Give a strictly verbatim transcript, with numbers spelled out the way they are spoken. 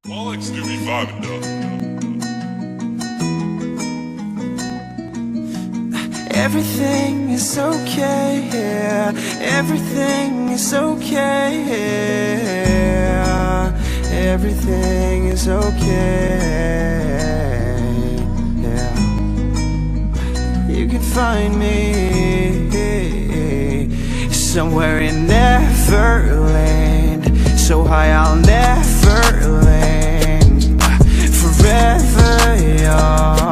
All X do be vibing though. Everything is okay, yeah. Everything is okay, yeah. Everything is okay, yeah. You can find me somewhere in Neverland, so high I'll never land, forever young.